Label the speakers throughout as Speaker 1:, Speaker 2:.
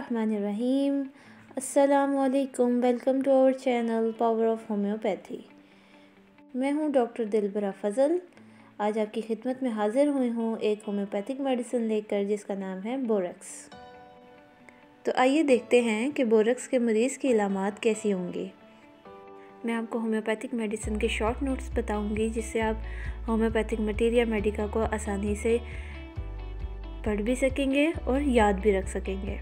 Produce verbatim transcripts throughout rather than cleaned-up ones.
Speaker 1: बिस्मिल्लाहिर्रहमानिर्रहीम। अस्सलामुअलैकुम। Welcome to our channel power of homeopathy. मैं हूं डॉक्टर दिलबरा फजल। आज आपकी खिदमत में हाज़िर हुई हूं एक होम्योपैथिक मेडिसिन लेकर जिसका नाम है बोरक्स। तो आइए देखते हैं कि बोरक्स के मरीज़ की इलामात कैसी होंगी। मैं आपको होम्योपैथिक मेडिसिन के शॉर्ट नोट्स बताऊंगी जिससे आप होम्योपैथिक मटीरियल मेडिका को आसानी से पढ़ भी सकेंगे और याद भी रख सकेंगे।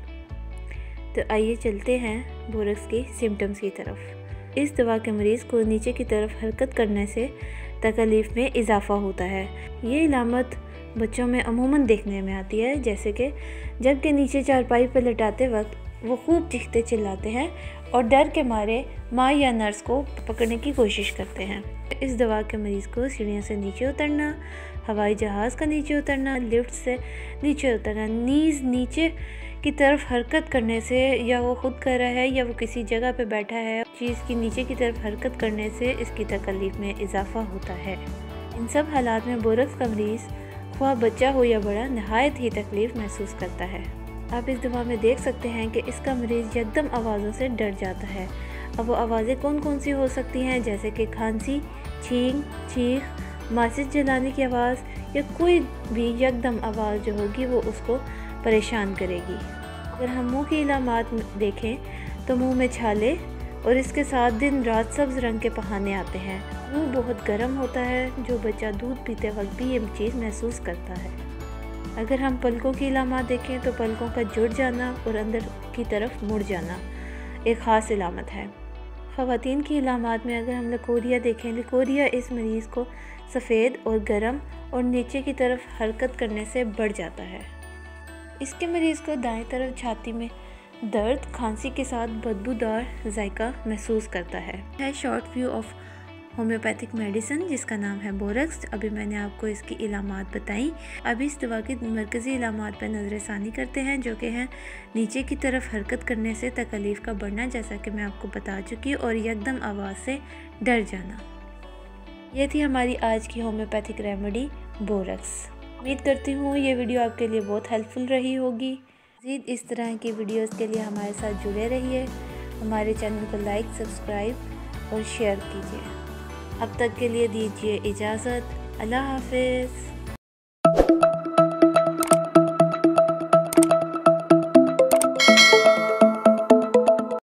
Speaker 1: तो आइए चलते हैं बोरक्स की सिम्टम्स की तरफ। इस दवा के मरीज़ को नीचे की तरफ हरकत करने से तकलीफ़ में इजाफ़ा होता है। ये इलामत बच्चों में अमूमन देखने में आती है, जैसे कि जबकि नीचे चारपाई पर लेटाते वक्त वो खूब चीखते चिल्लाते हैं और डर के मारे माँ या नर्स को पकड़ने की कोशिश करते हैं। इस दवा के मरीज़ को सीढ़ियों से नीचे उतरना, हवाई जहाज़ का नीचे उतरना, लिफ्ट से नीचे उतरना, नीज़ नीचे की तरफ हरकत करने से, या वो खुद कर रहा है या वो किसी जगह पे बैठा है, चीज़ की नीचे की तरफ हरकत करने से इसकी तकलीफ़ में इजाफ़ा होता है। इन सब हालात में बोरक्स का मरीज़ ख्वाह बच्चा हो या बड़ा नहायत ही तकलीफ़ महसूस करता है। आप इस दवा में देख सकते हैं कि इसका मरीज़ यकदम आवाज़ों से डर जाता है। अब वो आवाज़ें कौन कौन सी हो सकती हैं, जैसे कि खांसी, छींक, चीख, माचिस जलाने की आवाज़ या कोई भी यकदम आवाज़ जो होगी वो उसको परेशान करेगी। अगर हम मुंह की इलामात देखें तो मुंह में छाले और इसके साथ दिन रात सब्ज़ रंग के पहाने आते हैं। मुंह बहुत गर्म होता है, जो बच्चा दूध पीते वक्त भी ये चीज़ महसूस करता है। अगर हम पलकों की इलामात देखें तो पलकों का जुड़ जाना और अंदर की तरफ मुड़ जाना एक ख़ास इलामत है। ख़वातीन की इलामात में अगर हम लिकोरिया देखें, लिकोरिया इस मरीज़ को सफ़ेद और गर्म और नीचे की तरफ हरकत करने से बढ़ जाता है। इसके मरीज़ को दाएं तरफ छाती में दर्द, खांसी के साथ बदबूदार जायका महसूस करता है। है short view of homeopathic medicine जिसका नाम है बोरक्स। अभी मैंने आपको इसकी इलामात बताई। अब इस दवा की मरकज़ी इलामात पर नज़रसानी करते हैं, जो कि हैं नीचे की तरफ हरकत करने से तकलीफ़ का बढ़ना, जैसा कि मैं आपको बता चुकी, और यकदम आवाज़ से डर जाना। ये थी हमारी आज की होम्योपैथिक रेमेडी बोरक्स। उम्मीद करती हूँ ये वीडियो आपके लिए बहुत हेल्पफुल रही होगी। मज़ीद इस तरह की वीडियोस के लिए हमारे साथ जुड़े रहिए। हमारे चैनल को लाइक, सब्सक्राइब और शेयर कीजिए। अब तक के लिए दीजिए इजाज़त। अल्लाह हाफ़िज़।